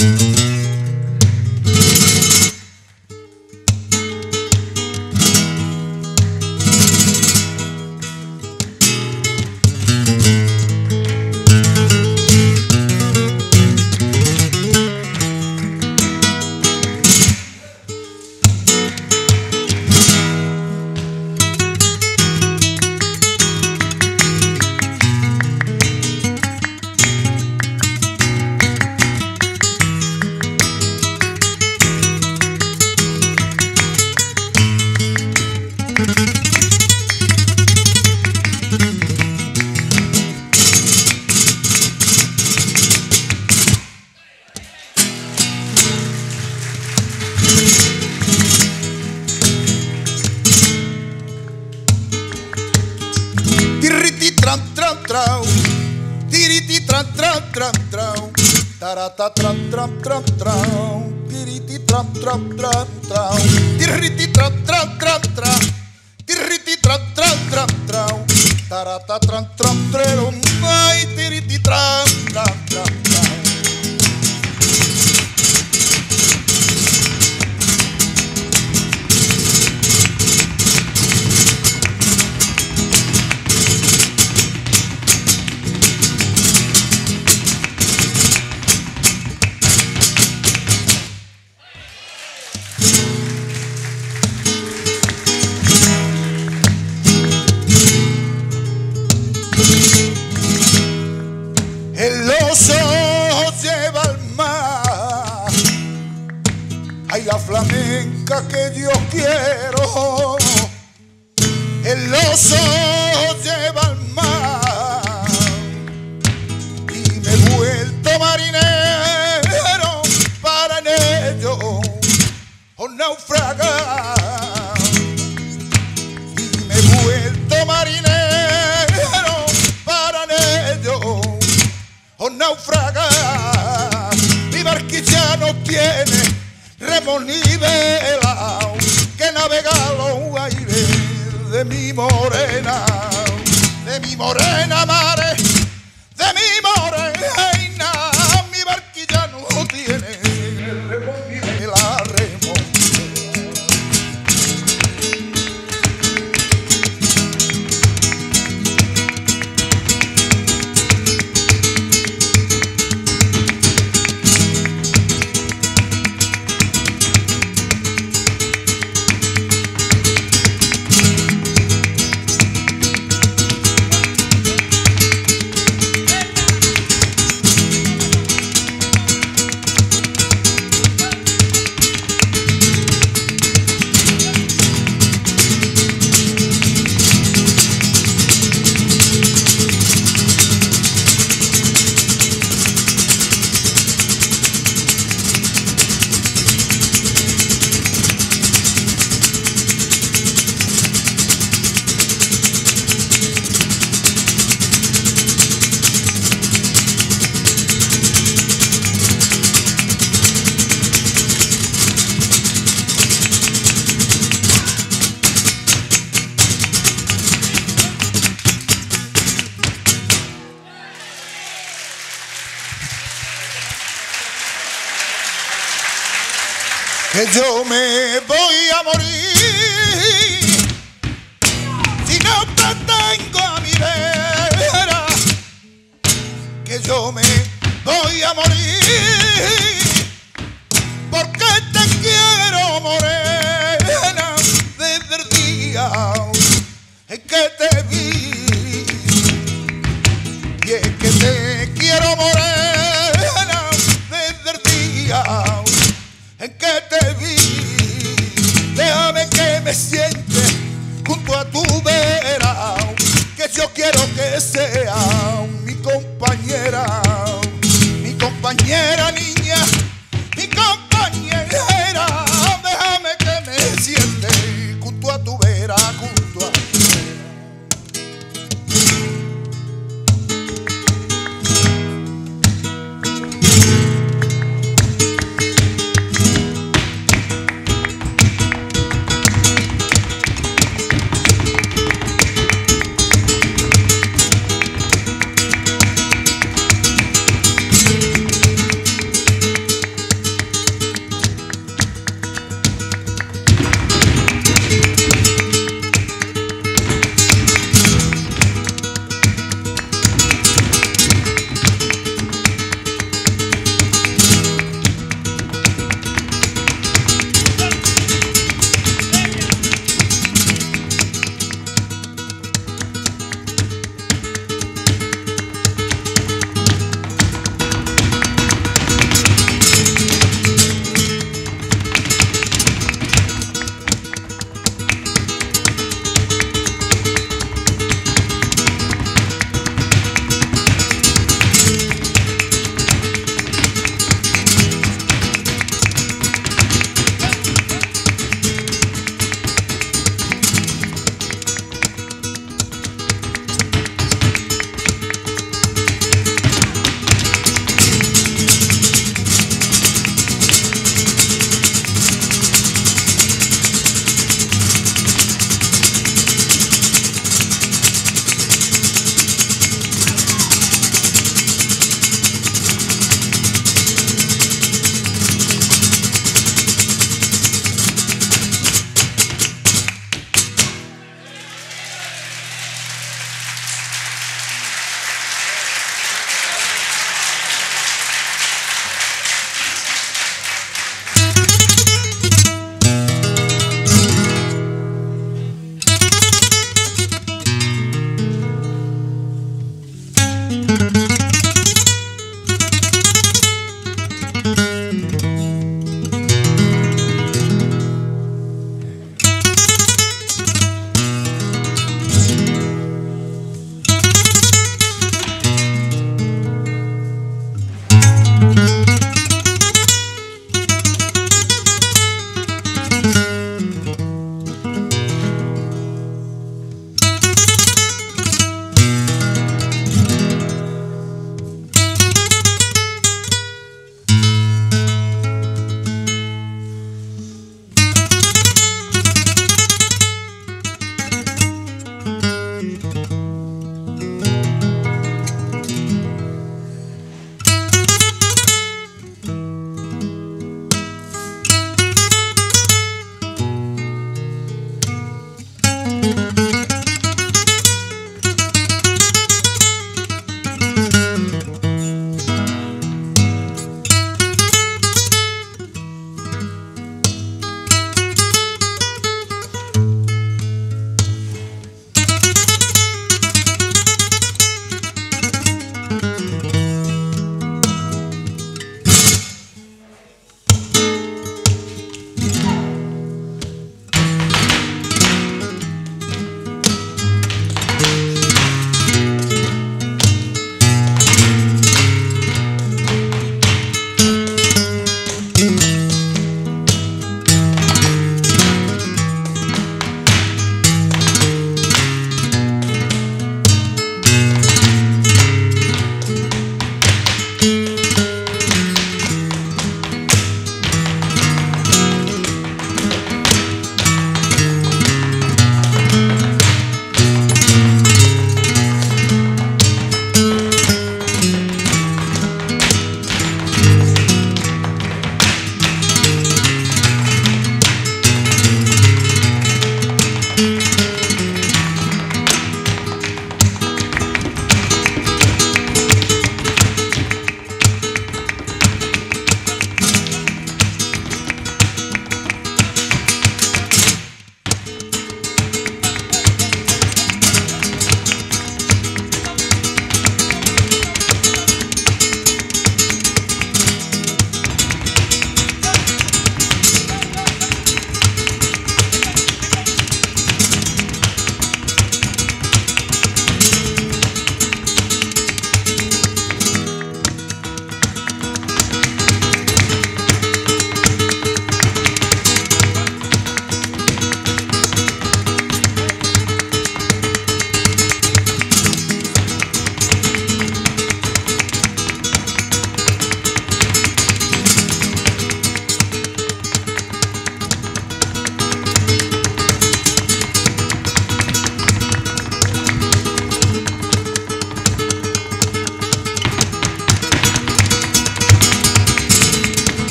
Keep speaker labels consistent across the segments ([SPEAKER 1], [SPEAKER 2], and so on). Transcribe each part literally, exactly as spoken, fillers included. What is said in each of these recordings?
[SPEAKER 1] Tarata tram tram tram tram, tiriti tram tram tram tram, tiriti tram tram tram tram, tiriti tram tram tram tram, tarata tram tram tram, ay tiriti tram tram tram tram. En los ojos lleva al mar, ay la flamenca que yo quiero. En los ojos lleva al mar y me he vuelto marinero para en ello o naufragar. Y me he vuelto marinero para en ello o naufragar. Mi barquilla no tiene remo ni vela, que navegarlo aire de mi morena, de mi morena mare, de mi morena. Mi barquilla no tiene remo ni vela, remo. Que yo me voy a morir si no te tengo a mi vera. Que yo me voy a morir porque te quiero, morena, desde el día en que te vi. Y es que te quiero, morena, desde el día en que te vi. Déjame que me siente junto a tu vera, que yo quiero que sea mi compañera, mi compañera niña, mi compañera. Déjame que me siente junto a tu vera, junto a tu vera.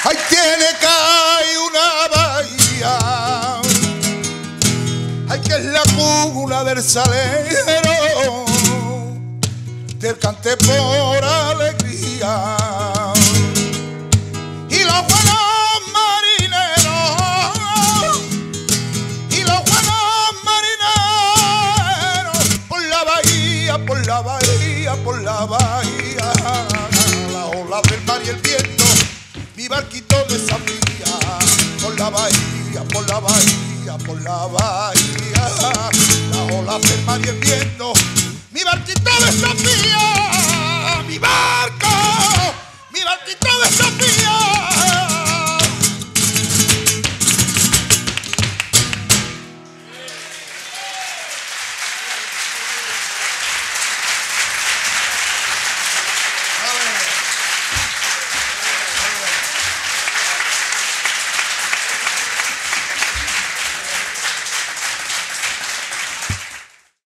[SPEAKER 1] Ahí tiene que hay una bahía, ay, que es la cuna del salero, del cante por alegría. Y los buenos marineros, y los buenos marineros, por la bahía, por la bahía, por la bahía, la ola del mar y el viento, mi barquito desafía, por la bahía, por la bahía, por la bahía, la ola del mar y el viento.